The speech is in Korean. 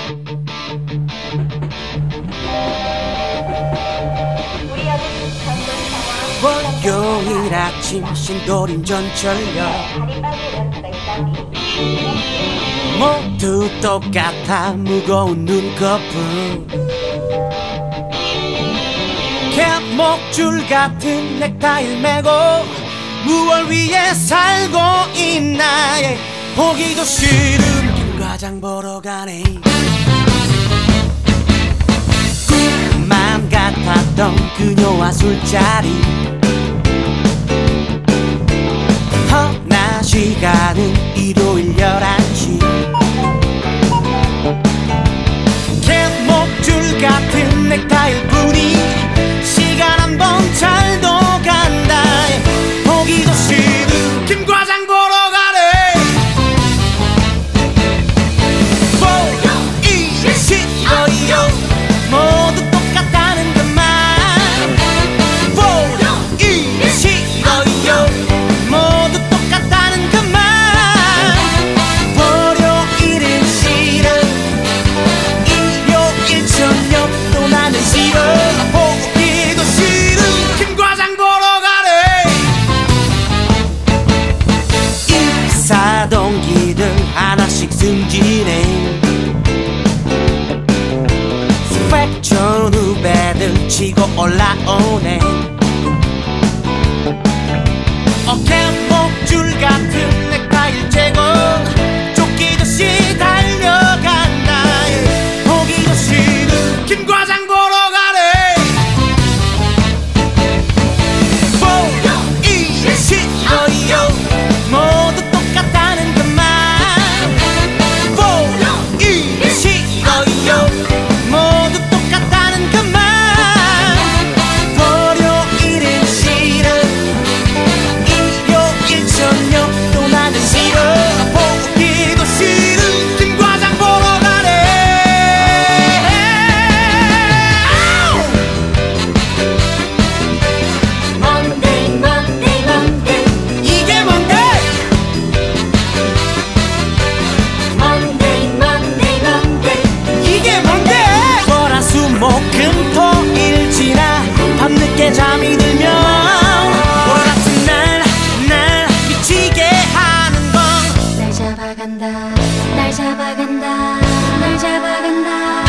월요일 아침 신도림 전철역 모두 똑같아 무거운 눈꺼풀 개목줄 같은 넥타이를 메고 무얼 위해 살고 있나 보기도 싫은 김과장 보러 가네 꿈만 같았던 그녀와 술자리 허나 시간은 일요일 11시 개목줄 같은 넥타이일 뿐이 시간 한 번 잘도 간다 보기도 싫은 김과장 보러 가네 보기 싫어요 모두 똑같다는 것만 보기 싫어요 모두 똑같다는 것만 월요일은 싫어 일요일 저녁도 나는 싫어 보기도 싫은 김과장 보러 가네 입사 동기들 하나씩 승진해 스펙 좋은 후배들 치고 올라오네 어깨목줄 같은 넥타이를 재고 쫓기듯이 달려간다 보기도 싫은 김과장 보러 가네 보기 싫어요 모두 똑같다는 것만 보기 싫어요 모두 똑같다는 것만 월요일은 싫어 일요일 저녁도 나는 싫어 보기도 싫은 김과장 보러 가네 Monday Monday Monday 이게 뭔데 Monday Monday Monday 이게 뭔데 월화수목금토일 지나 밤늦게 잠이 들면 오늘 같은 날 미치게 하는 건 날 잡아간다 날 잡아간다 날 잡아간다